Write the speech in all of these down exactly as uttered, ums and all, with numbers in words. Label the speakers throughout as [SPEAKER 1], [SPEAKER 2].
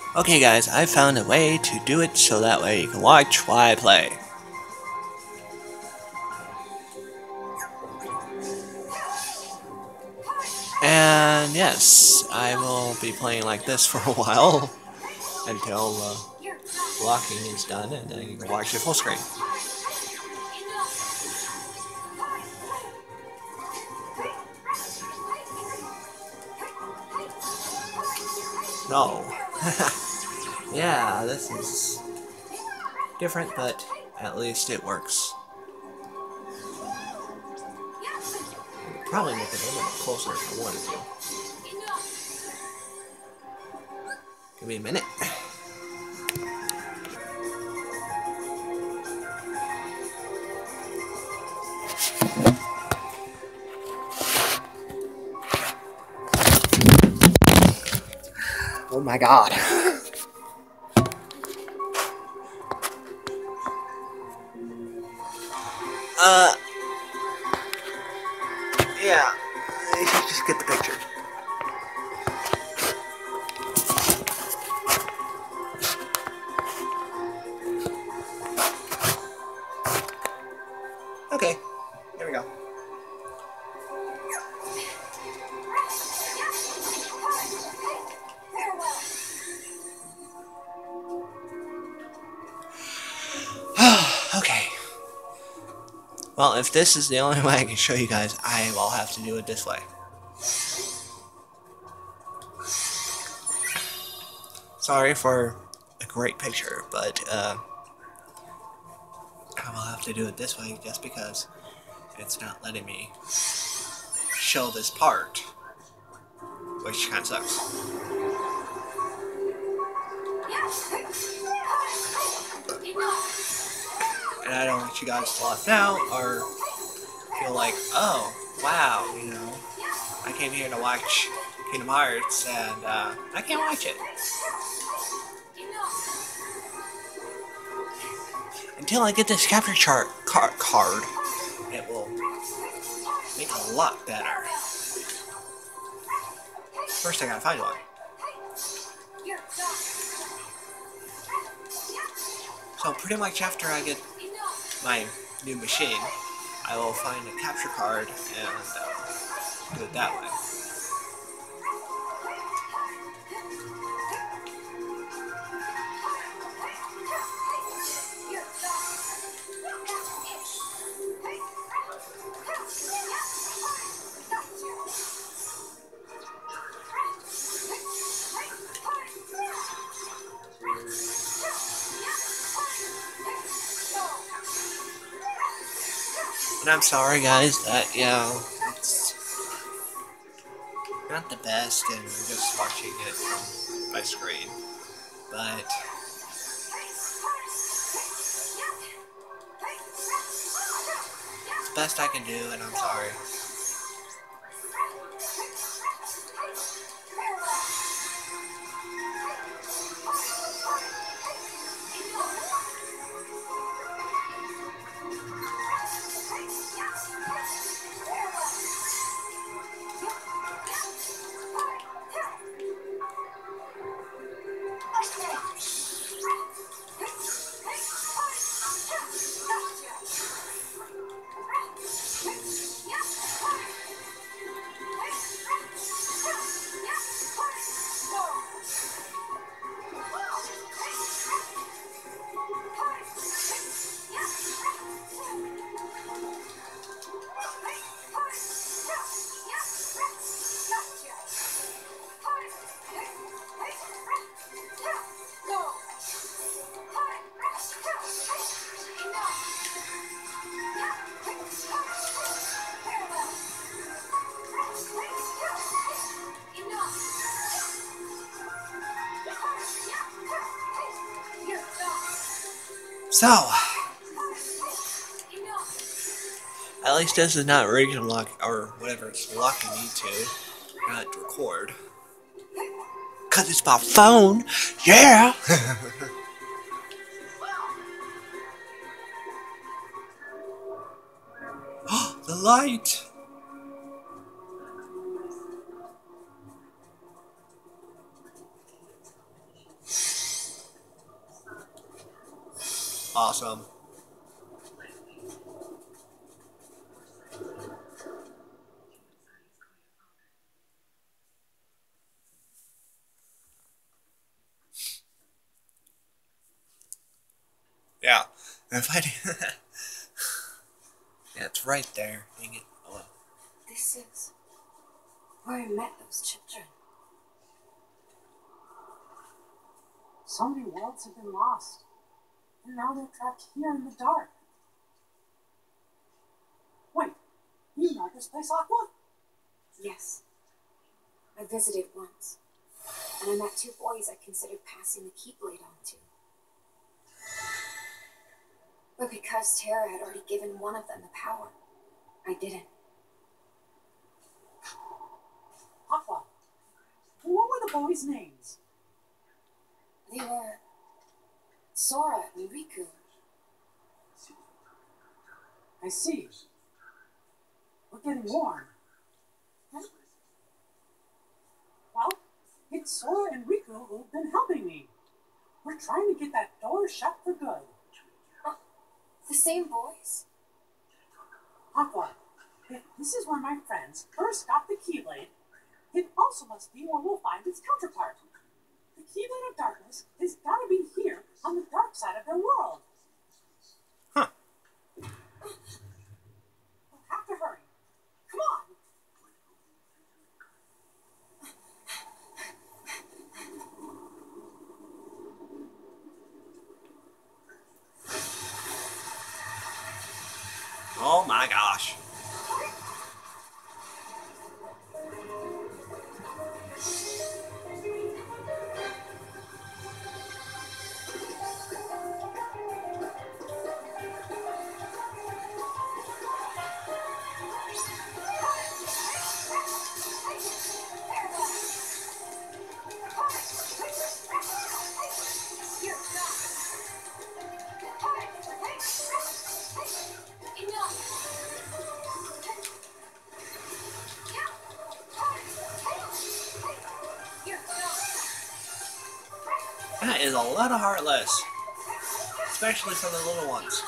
[SPEAKER 1] Okay guys, I found a way to do it so that way you can watch while I play. And yes, I will be playing like this for a while until uh, blocking is done and then you can watch it full screen. No. Yeah, this is different, but at least it works. I could probably make it a little bit closer if I wanted to. Give me a minute. Oh my god. uh, yeah, you should just get the picture. Okay, here we go. Okay. Well, if this is the only way I can show you guys, I will have to do it this way. Sorry for a great picture, but uh, I will have to do it this way just because it's not letting me show this part, which kind of sucks. And I don't want you guys to lost out or feel like, oh, wow, you know, I came here to watch Kingdom Hearts and uh, I can't watch it. Until I get this capture chart car card, it will make a lot better. First I gotta find one. So pretty much after I get my new machine, I will find a capture card and uh, do it that way. And I'm sorry guys that, you know, it's not the best and we're just watching it from my screen, but it's the best I can do and I'm sorry. So, at least this is not region lock or whatever it's locking me to, not record. Cause it's my phone, yeah! The light! awesome. Yeah. If I do yeah, it's right there. Dang it. Oh well.
[SPEAKER 2] This is where I met those children.
[SPEAKER 3] So many worlds have been lost, and now they're trapped here in the dark. Wait, you know this place, Aqua?
[SPEAKER 2] Yes. I visited once, and I met two boys I considered passing the Keyblade on to. But because Terra had already given one of them the power, I didn't.
[SPEAKER 3] Aqua, what were the boys' names?
[SPEAKER 2] They were Sora and Riku.
[SPEAKER 3] I see. We're getting warm. Huh? Well, it's Sora and Riku who've been helping me. We're trying to get that door shut for good.
[SPEAKER 2] Oh, the same boys?
[SPEAKER 3] Aqua, if this is where my friends first got the Keyblade, it also must be where we'll find its counterpart. The Keyblade of Darkness has got to be here on the dark side of their world.
[SPEAKER 1] Huh.
[SPEAKER 3] We'll have to hurry. Come on!
[SPEAKER 1] Oh my gosh. That is a lot of Heartless, especially for the little ones.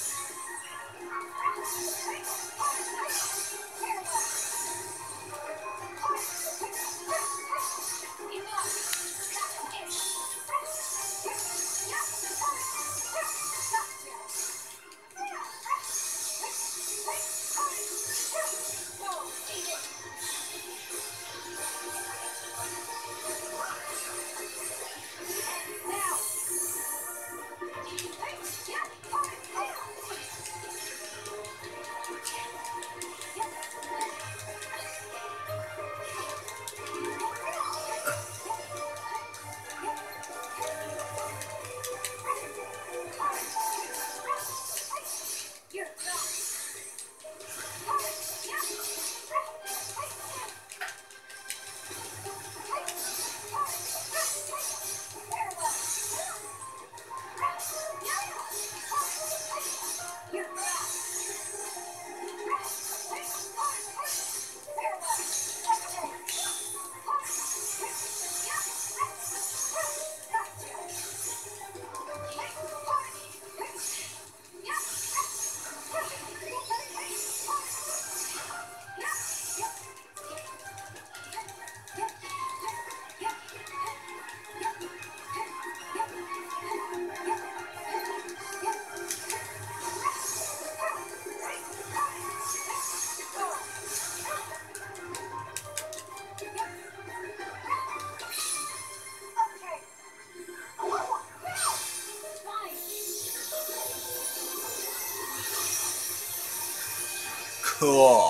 [SPEAKER 1] Cool.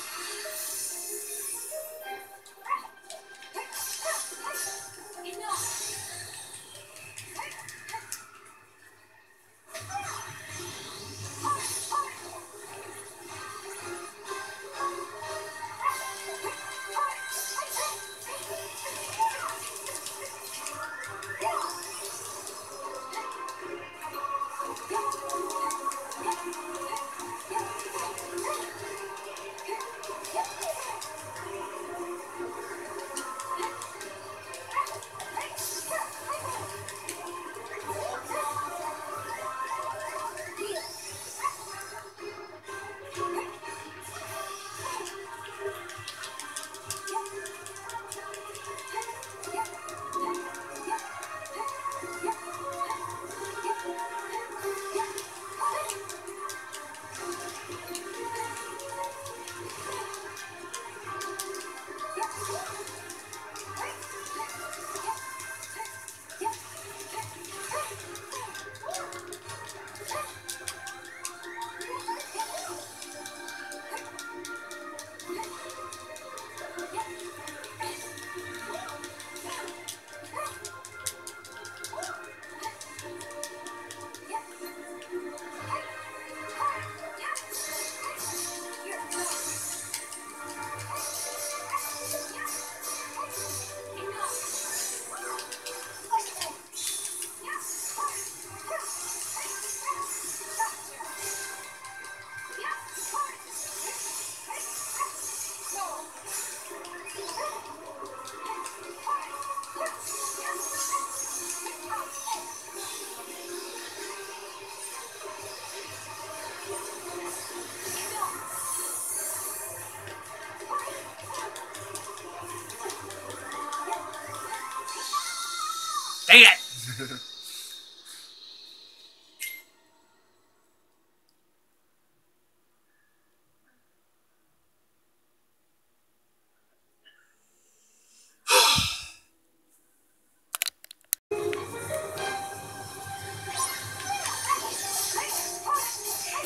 [SPEAKER 2] Enough!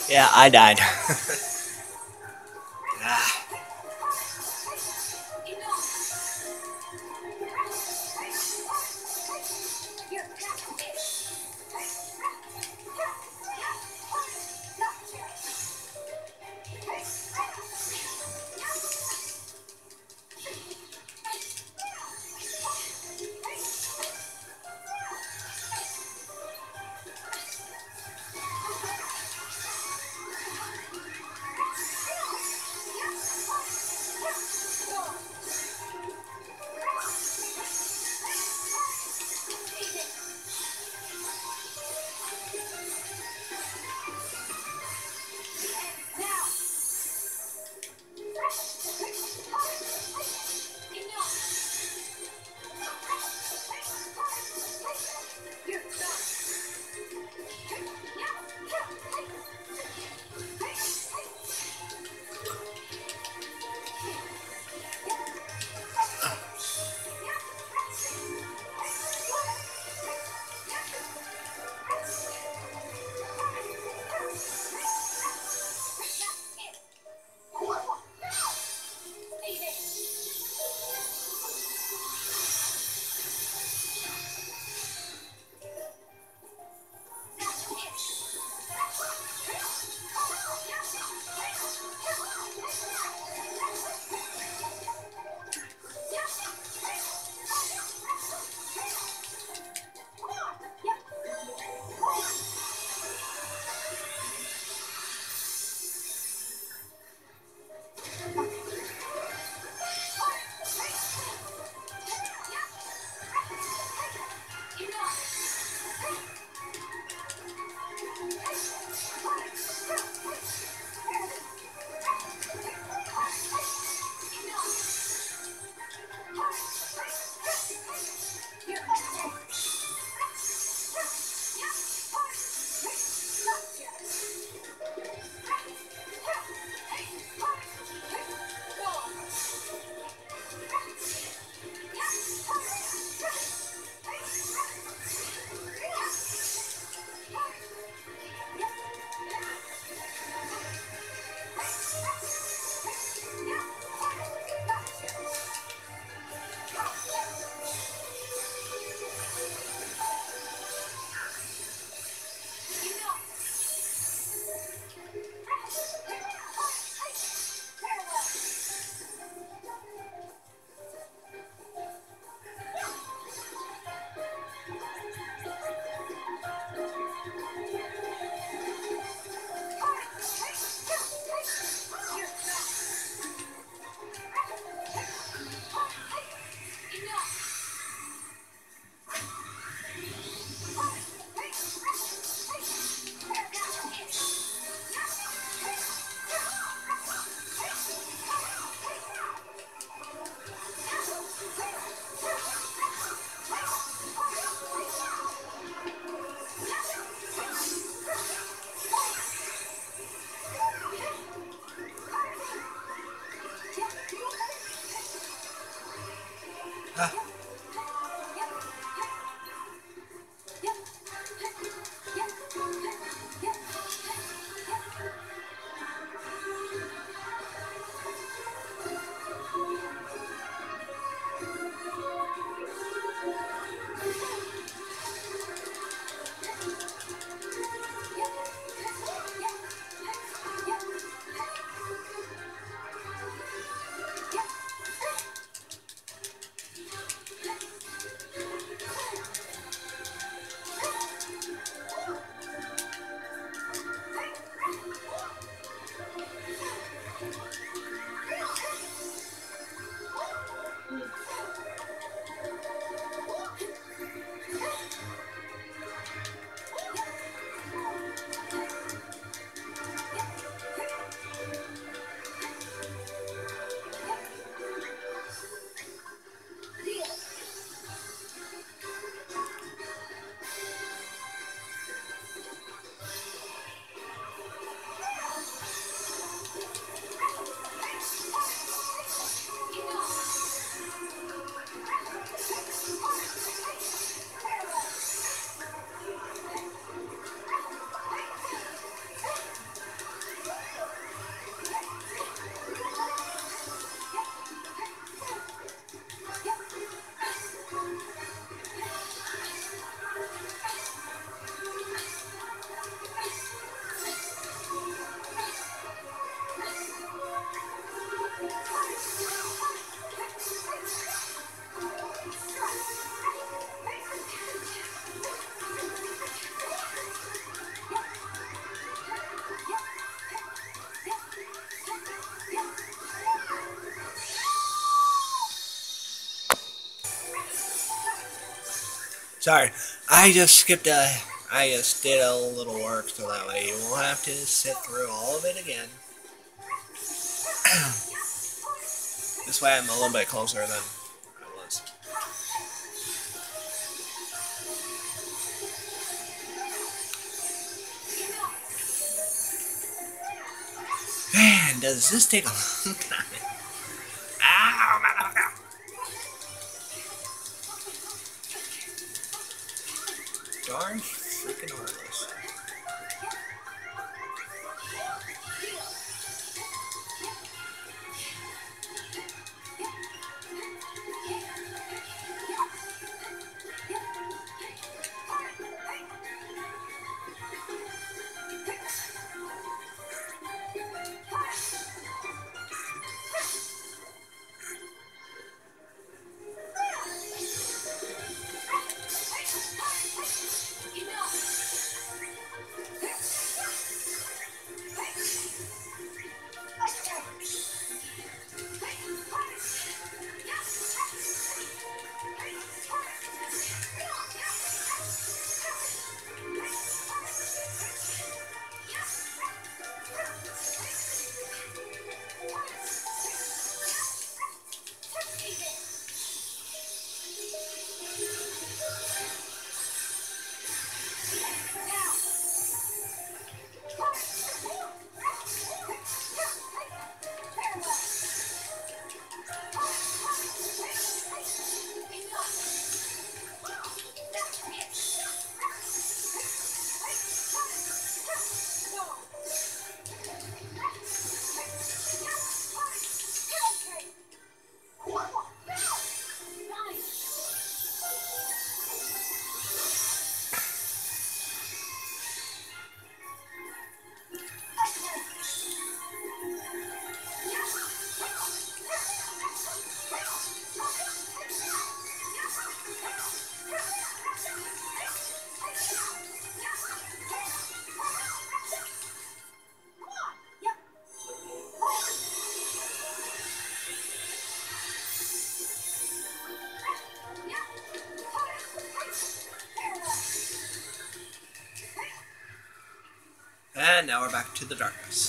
[SPEAKER 1] Yeah, I died. Ah. Sorry, I just skipped a. I just did a little work so that way you won't have to sit through all of it again. This way I'm a little bit closer than I was. Man, does this take a long time? Ow, motherfucker! Darn freaking heartless. And now we're back to the darkness.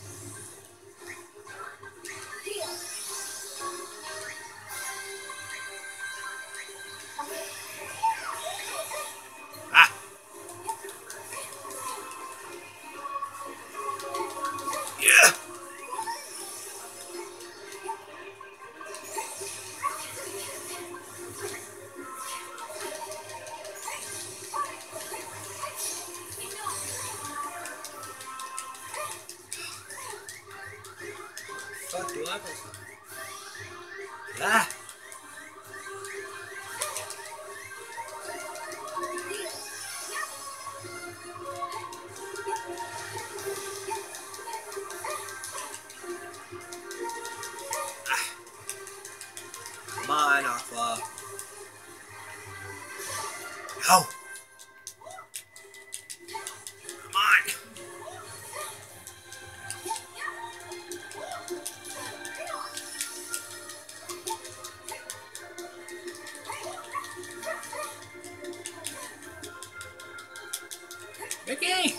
[SPEAKER 1] Ah! Yeah! Fuck do I go? Ah! Come on, Aqua. No! Come on! Mickey!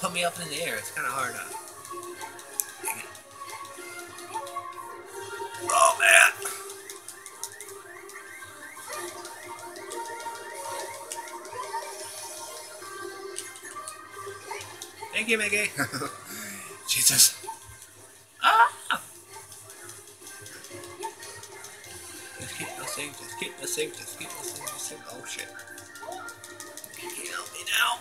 [SPEAKER 1] put me up in the air. It's kind of hard to... Dang it. Oh, man. Thank you, Mickey. Jesus. Ah! Just keep missing, just keep missing, just keep missing, missing. Oh, shit. Mickey, help me now.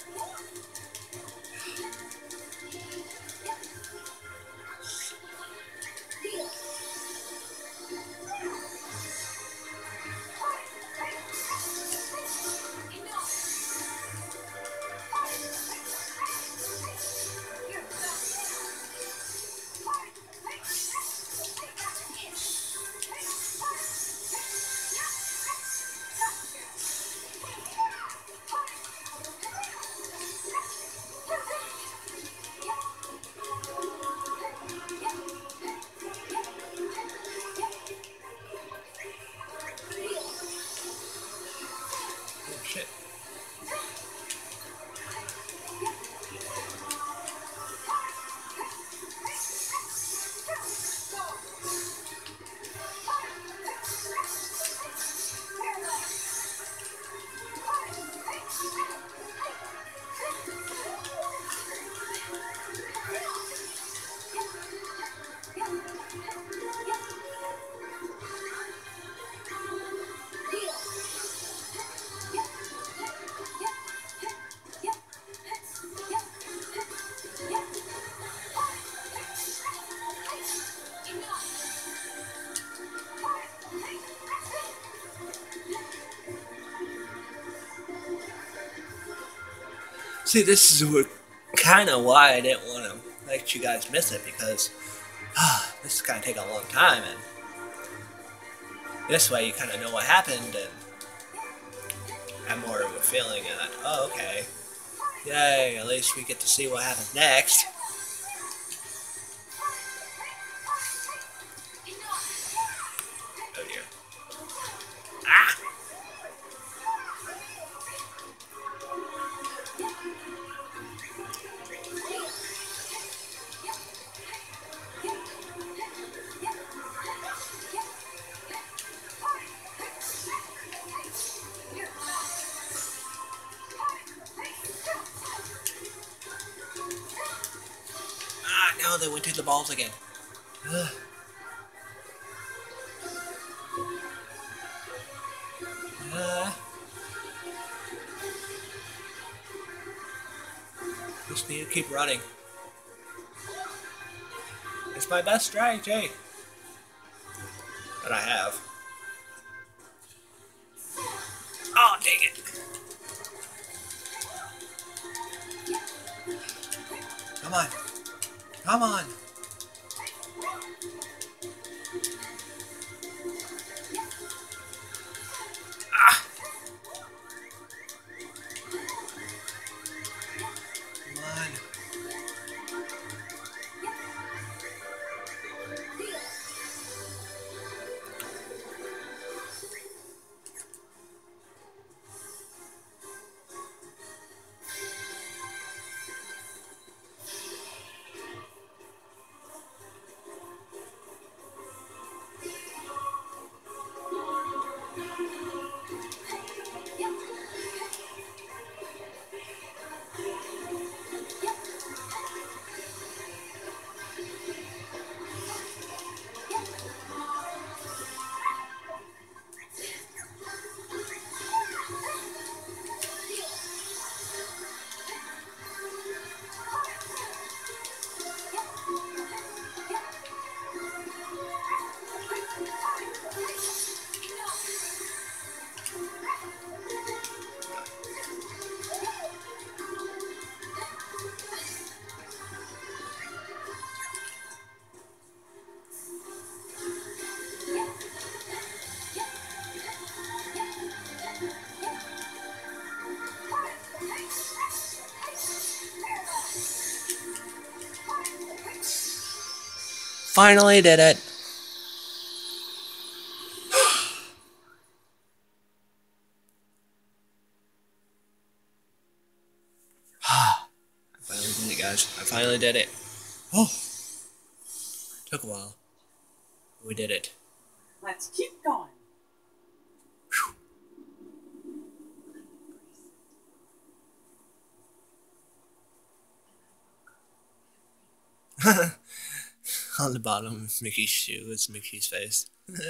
[SPEAKER 1] See, this is what, kind of why I didn't want to let you guys miss it, because uh, this is going to take a long time, and this way you kind of know what happened and have more of a feeling that, oh, okay, yay, at least we get to see what happens next. Oh dear. Ah! No, they went to the balls again. Ugh. Uh, just need to keep running. It's my best strategy that I have. Oh, dang it. Come on. Come on! Ah! Come on. Finally did it. I finally finally did it. Oh! Took a while. We did it.
[SPEAKER 3] Let's keep going.
[SPEAKER 1] On the bottom of Mickey's shoe is Mickey's face.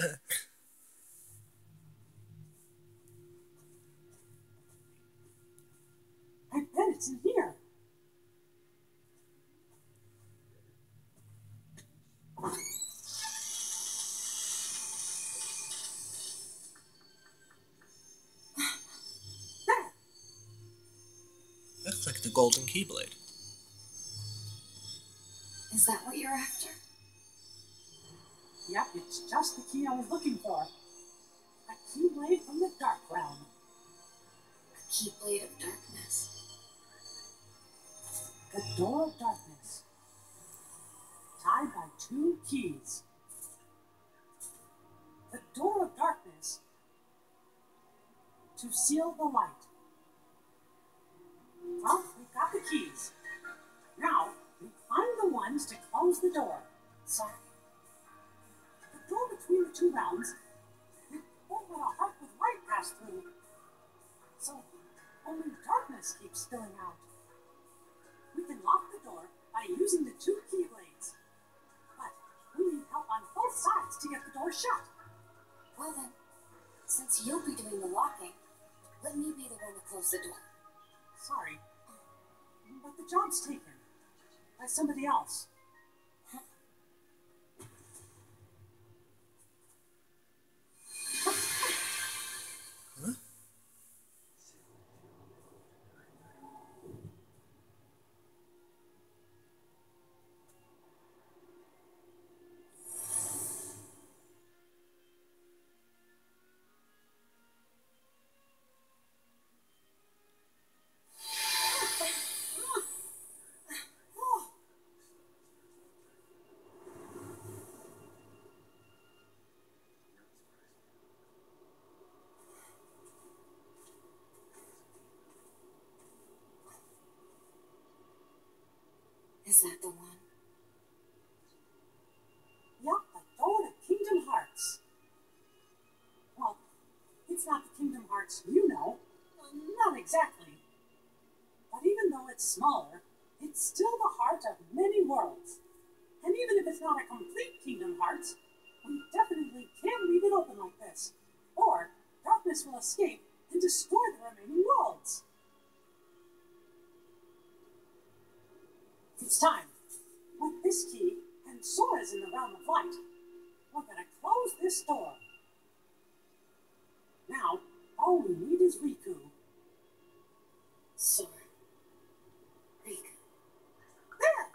[SPEAKER 3] I bet it's in here. There.
[SPEAKER 1] Looks like the golden keyblade.
[SPEAKER 2] Is that what you're after?
[SPEAKER 3] Yep, it's just the key I was looking for. A keyblade from the Dark Realm.
[SPEAKER 2] A keyblade of darkness.
[SPEAKER 3] The door of darkness. Tied by two keys. The door of darkness. To seal the light. Well, we've got the keys. Now, we find the ones to close the door.
[SPEAKER 2] Sorry.
[SPEAKER 3] The door between the two realms, it won't let a heart with light pass through. So, only darkness keeps spilling out. We can lock the door by using the two keyblades. But we need help on both sides to get the door shut.
[SPEAKER 2] Well then, since you'll be doing the locking, let me be the one to close the door.
[SPEAKER 3] Sorry, but the job's taken by somebody else.
[SPEAKER 2] Is that the one?
[SPEAKER 3] Yup, the door to Kingdom Hearts. Well, it's not the Kingdom Hearts you know. Not exactly. But even though it's smaller, it's still the heart of many worlds. And even if it's not a complete Kingdom Hearts, we definitely can't leave it open like this. Or darkness will escape and destroy the remaining worlds. It's time. With this key and Sora's in the realm of light, we're gonna close this door. Now, all we need is Riku.
[SPEAKER 2] Sora. Riku.
[SPEAKER 3] There!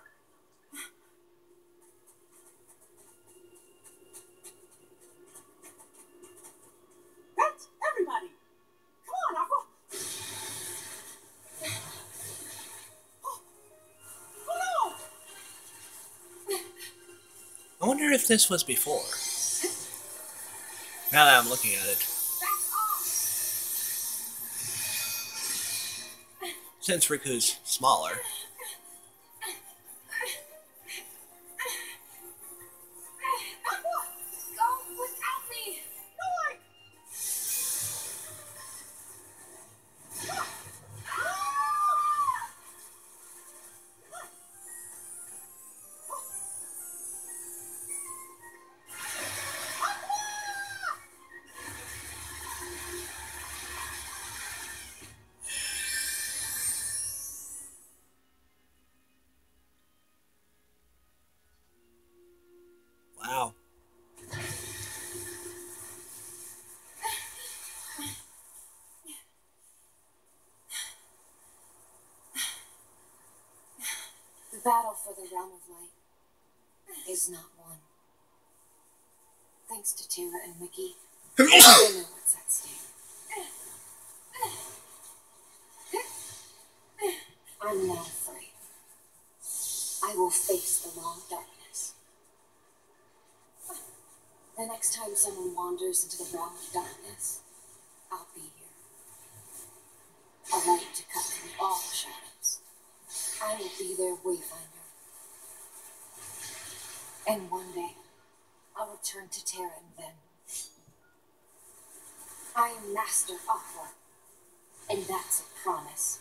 [SPEAKER 3] That's everybody! Come on, Aqua! Oh, oh no!
[SPEAKER 1] I wonder if this was before. Now that I'm looking at it.
[SPEAKER 2] Back off!
[SPEAKER 1] Since Riku's smaller.
[SPEAKER 2] Aqua! Go without me!
[SPEAKER 3] No way!
[SPEAKER 1] Wow.
[SPEAKER 2] The battle for the realm of light is not won. Thanks to Tara and Mickey, I know what's at stake. I'm not afraid. I will face the long darkness. The next time someone wanders into the realm of darkness, I'll be here. A light to cut through all shadows. I will be their wayfinder. And one day, I'll return to Terra and then. I am Master Aqua, and that's a promise.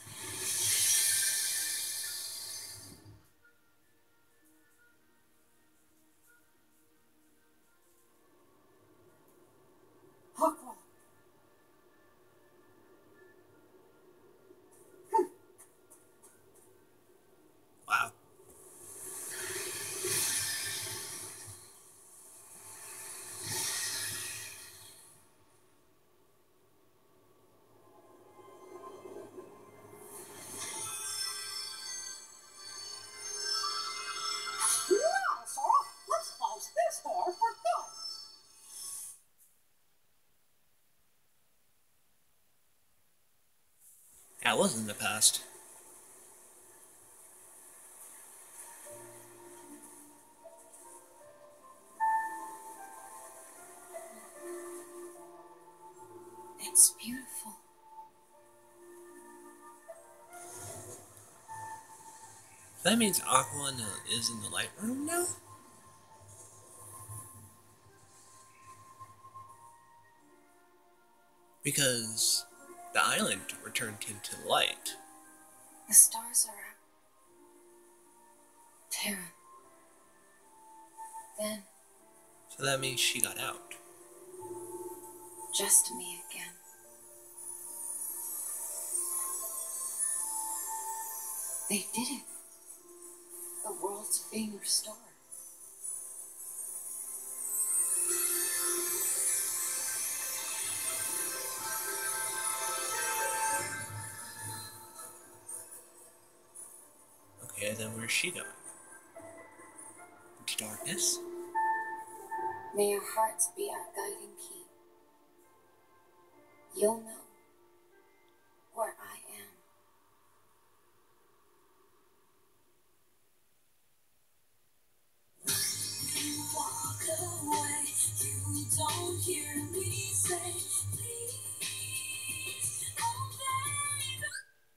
[SPEAKER 3] Aqua.
[SPEAKER 1] Wow.
[SPEAKER 3] Now, Sora, let's close this door for good.
[SPEAKER 1] That was in the past.
[SPEAKER 2] It's beautiful.
[SPEAKER 1] That means Aqua is in the light room now? Because the island returned into light.
[SPEAKER 2] The stars are out. Terra. Then,
[SPEAKER 1] So that means she got out.
[SPEAKER 2] just me again. They did it. The world's being restored.
[SPEAKER 1] Okay, then where's she going? Into darkness?
[SPEAKER 2] May our hearts be our guiding key. You'll know where I am.
[SPEAKER 4] Walk away, you don't hear me say, please, oh baby.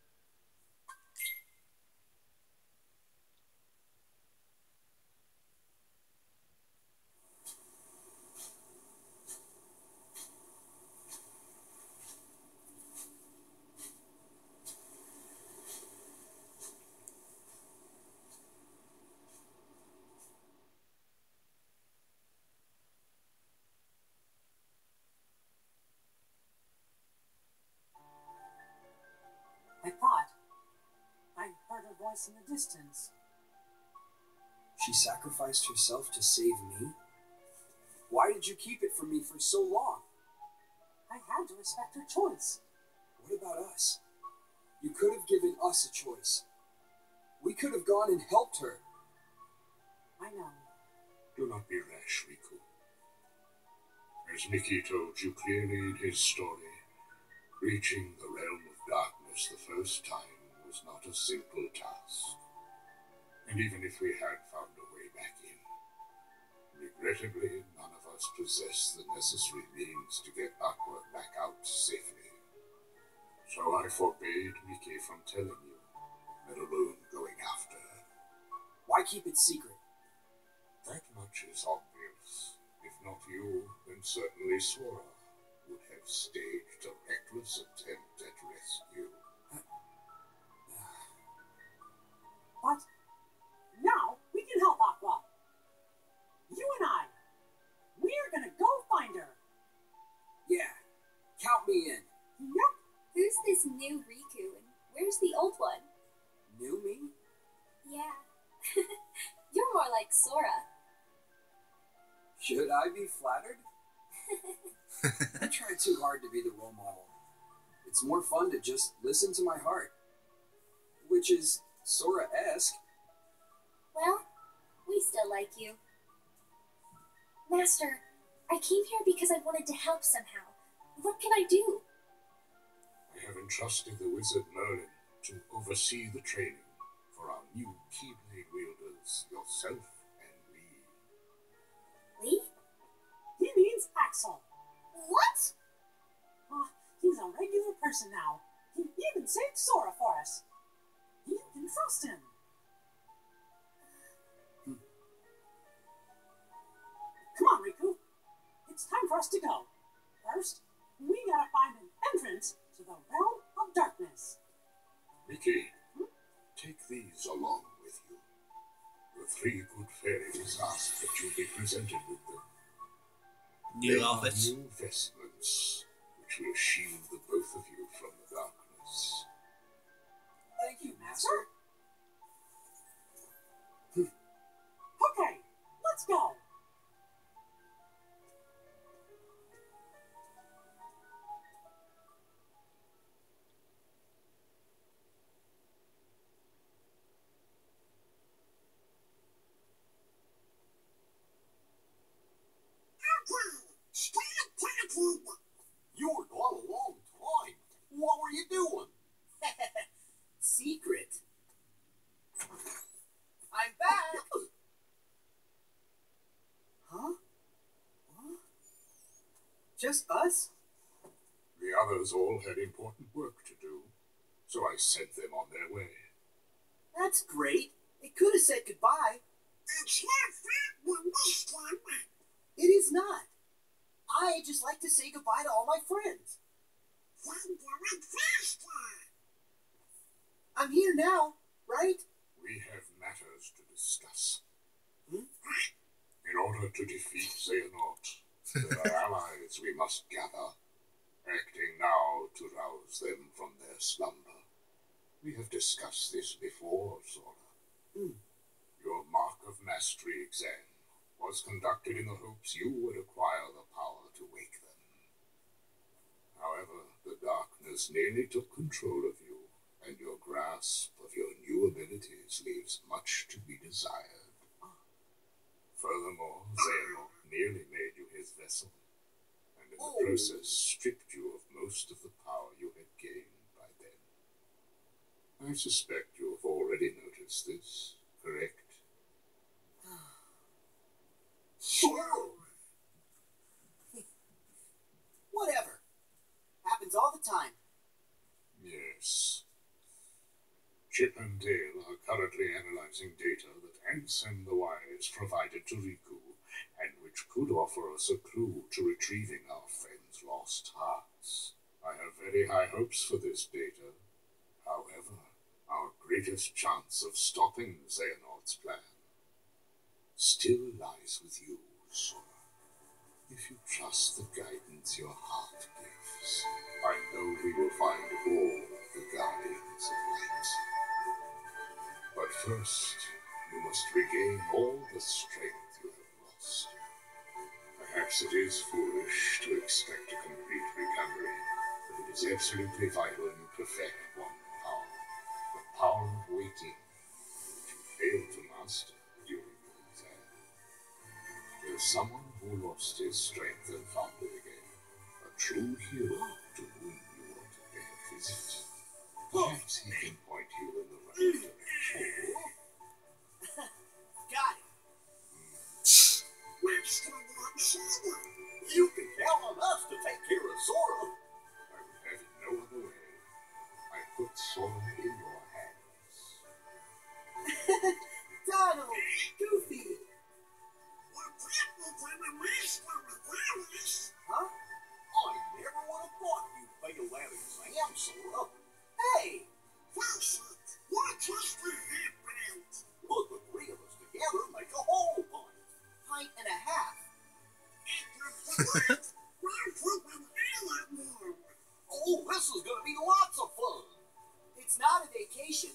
[SPEAKER 3] I thought I heard her voice in the distance.
[SPEAKER 5] She sacrificed herself to save me? Why did you keep it from me for so long?
[SPEAKER 3] I had to respect her choice.
[SPEAKER 5] What about us? You could have given us a choice. We could have gone and helped her.
[SPEAKER 3] I know.
[SPEAKER 6] Do not be rash, Riku. As Mickey told you clearly in his story, reaching the realm of darkness the first time was not a simple task. And even if we had found a way back in, regrettably, none of us possess the necessary means to get Aqua back out safely. So I forbade Mickey from telling you, let alone going after her.
[SPEAKER 5] Why keep it secret?
[SPEAKER 6] That much is obvious. If not you, then certainly Sora would have staged a reckless attempt at rescue.
[SPEAKER 3] But now we can help Aqua. You and I. We're gonna go find her.
[SPEAKER 5] Yeah, count me in.
[SPEAKER 3] Yep.
[SPEAKER 7] Who's this new Riku and where's the old one?
[SPEAKER 5] New me?
[SPEAKER 7] Yeah. You're more like Sora.
[SPEAKER 5] Should I be flattered? I try too hard to be the role model. It's more fun to just listen to my heart. Which is Sora-esque.
[SPEAKER 7] Well, we still like you. Master, I came here because I wanted to help somehow. What can I do?
[SPEAKER 6] I have entrusted the wizard Merlin to oversee the training for our new Keyblade wielders, yourself and Lee.
[SPEAKER 7] Lee?
[SPEAKER 3] He means Axel.
[SPEAKER 7] What?
[SPEAKER 3] Ah, he's a regular person now. He even saved Sora for us. You can trust him. us to go. First, we gotta find an entrance to the realm of darkness.
[SPEAKER 6] Mickey, take these along with you. The three good fairies ask that you be presented with them.
[SPEAKER 1] New
[SPEAKER 6] They are
[SPEAKER 1] outfits.
[SPEAKER 6] new vestments, which will shield the both of you from the darkness.
[SPEAKER 5] Thank you, Master.
[SPEAKER 3] Okay, let's go.
[SPEAKER 5] You were gone a long time. What were you doing? Secret. I'm back. Huh? Huh? Just us?
[SPEAKER 6] The others all had important work to do, so I sent them on their way.
[SPEAKER 5] That's great. They could have said goodbye.
[SPEAKER 4] It's not fair you missed them.
[SPEAKER 5] It is not. I just like to say goodbye to all my friends.
[SPEAKER 4] Then do it faster.
[SPEAKER 6] I'm here now, right? We have matters to discuss.
[SPEAKER 5] Hmm?
[SPEAKER 6] In order to defeat Xehanort, there are allies we must gather, acting now to rouse them from their slumber. We have discussed this before, Sora.
[SPEAKER 5] Hmm.
[SPEAKER 6] Your Mark of Mastery exam was conducted in the hopes you would acquire the power to wake them. However, the darkness nearly took control of you, and your grasp of your new abilities leaves much to be desired. Furthermore, Xehanort nearly made you his vessel, and in the process stripped you of most of the power you had gained by then. I suspect you have already noticed this, correct?
[SPEAKER 5] Sure. Whatever. Happens all the time.
[SPEAKER 6] Yes. Chip and Dale are currently analyzing data that Ansem the Wise provided to Riku, and which could offer us a clue to retrieving our friend's lost hearts. I have very high hopes for this data. However, our greatest chance of stopping Xehanort's plan still lies with you, Sora. If you trust the guidance your heart gives, I know we will find all the guardians of light. But first, you must regain all the strength you have lost. Perhaps it is foolish to expect a complete recovery, but it is absolutely vital you perfect one power, the power of waiting, which you failed to master during your exam. There's someone who lost his strength and found it again, a true hero to whom you ought to pay a visit. Perhaps he can point you in the right direction.
[SPEAKER 5] Got it.
[SPEAKER 4] Master Luxina.
[SPEAKER 5] You can count on us to take care of Sora.
[SPEAKER 6] I would have it no other way. I put Sora in your hands.
[SPEAKER 5] Donald, Goofy.
[SPEAKER 4] You're technically a master regardless.
[SPEAKER 5] Huh? I never would have thought you'd fail that exam, Sora. Hey,
[SPEAKER 4] Face it, you're just a half pint.
[SPEAKER 5] but the three of us together make a whole pint. Pint and a half.
[SPEAKER 4] After that, we'll keep an eye on you.
[SPEAKER 5] Oh, this is gonna be lots of fun. It's not a vacation.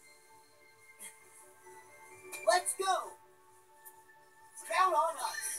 [SPEAKER 5] Let's go. Count on us.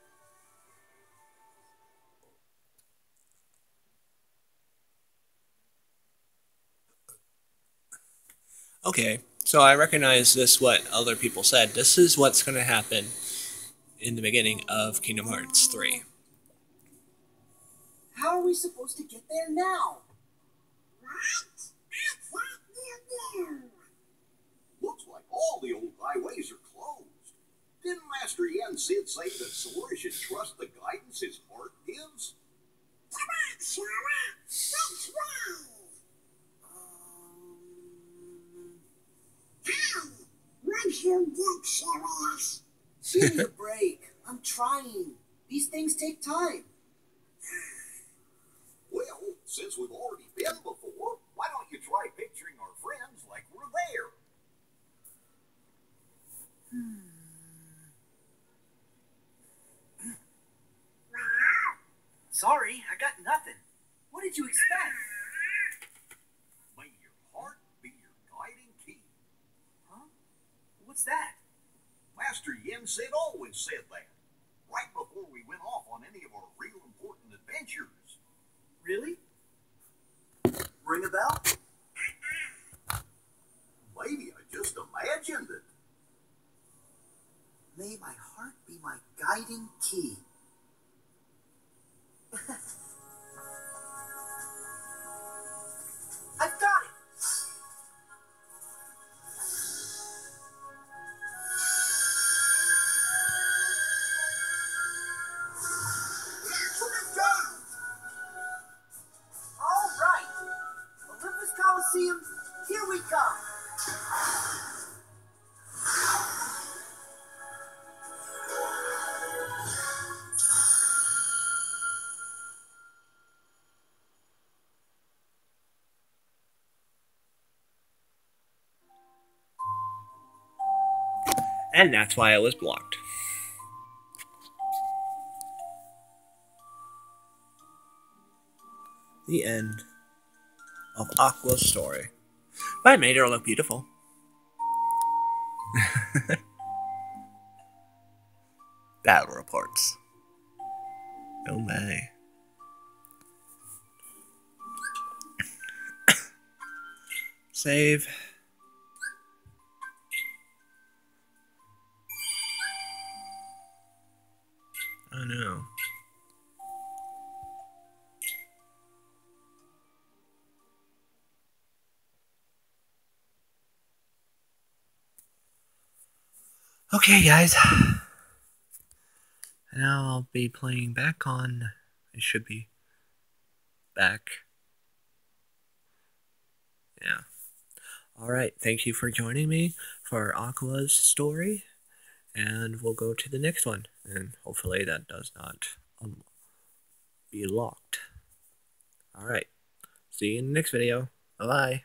[SPEAKER 1] Okay, so I recognize this, what other people said. This is what's going to happen in the beginning of Kingdom Hearts three.
[SPEAKER 5] How are we supposed to get there now?
[SPEAKER 4] What? I thought you knew.
[SPEAKER 5] Looks like all the old highways are closed. Didn't Master Yen Sid say that Sora should trust the guidance his heart gives?
[SPEAKER 4] Come on, Sora. Which way?
[SPEAKER 5] Um,
[SPEAKER 4] Hey, what'd you get, serious?
[SPEAKER 5] give me a break. I'm trying. These things take time.
[SPEAKER 8] since we've already been before, why don't you try picturing our friends like we're there?
[SPEAKER 3] Hmm. Sorry, I got nothing. What did you expect?
[SPEAKER 8] May your heart be your guiding key.
[SPEAKER 3] Huh? What's that?
[SPEAKER 8] Master Yin Sid always said that, right before we went off on any of our real important adventures.
[SPEAKER 3] Really? Ring a bell?
[SPEAKER 8] Maybe I just imagined it.
[SPEAKER 3] May my heart be my guiding key. I've got it! All right! Olympus Coliseum, here we come!
[SPEAKER 1] And that's why it was blocked. The end of Aqua's story. But I made her look beautiful. Battle reports. Oh my. Save. Oh no. Okay, guys. Now I'll be playing back on. It should be back. Yeah. Alright, thank you for joining me for Aqua's story. And we'll go to the next one. And hopefully that does not um, be locked. Alright. See you in the next video. Bye-bye.